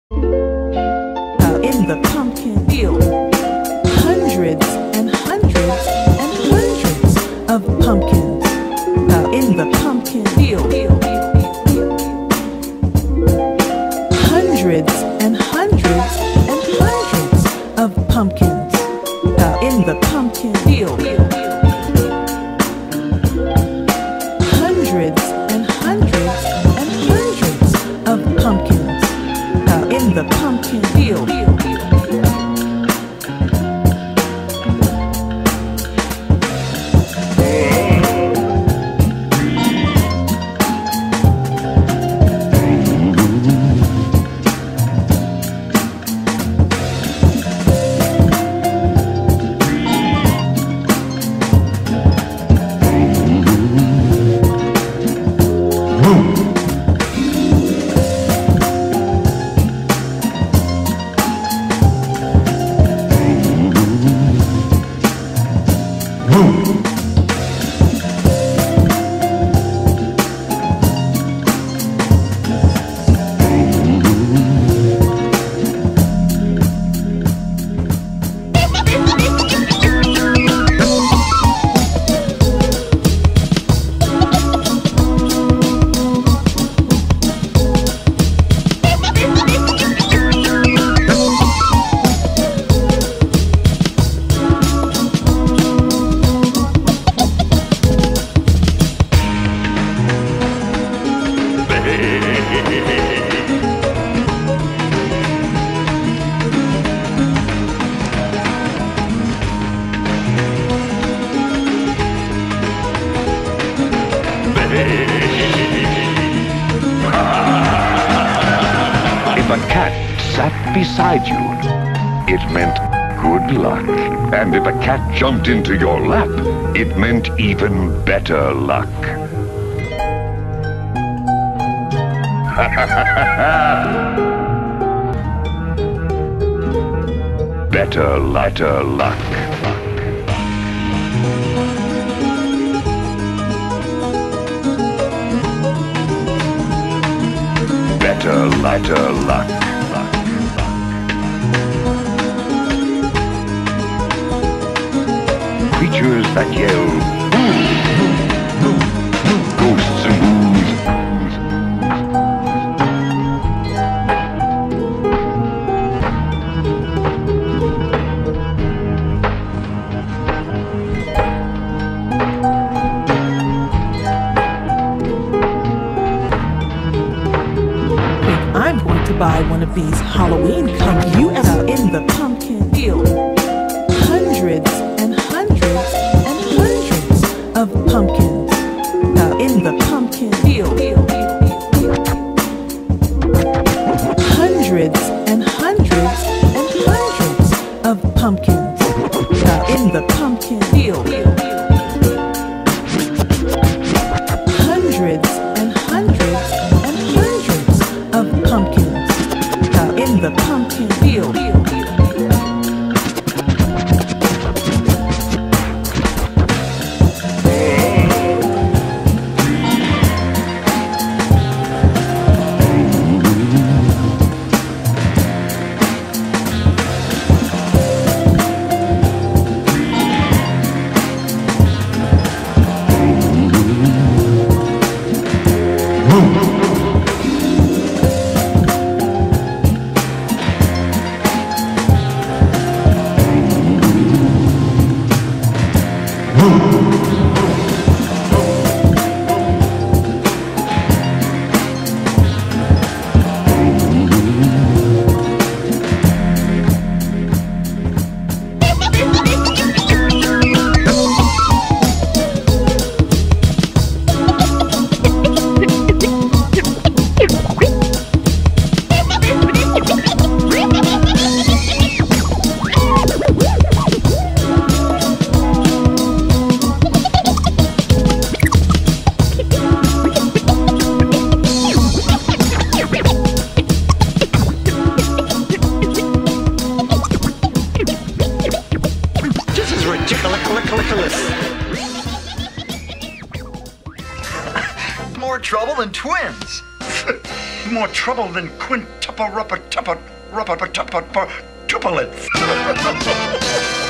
In the pumpkin field, hundreds and hundreds and hundreds of pumpkins. In the pumpkin field, hundreds and hundreds and hundreds of pumpkins. In the pumpkin field, hundreds and hundreds and hundreds of pumpkins. In the pumpkin field. If a cat sat beside you, it meant good luck. And if a cat jumped into your lap, it meant even better luck. Better, lighter luck. Better, lighter luck. Creatures that yell, ghosts and ghouls. I'm going to buy one of these Halloween pumpkins. You ever in the pumpkin field? Hundreds and hundreds and hundreds of pumpkins. In the pumpkin field. Hundreds and hundreds and hundreds of pumpkins. In the pumpkin field. Hundreds and hundreds and hundreds of pumpkins. In the pumpkin field. More trouble than twins. more trouble than quintuple tuplets.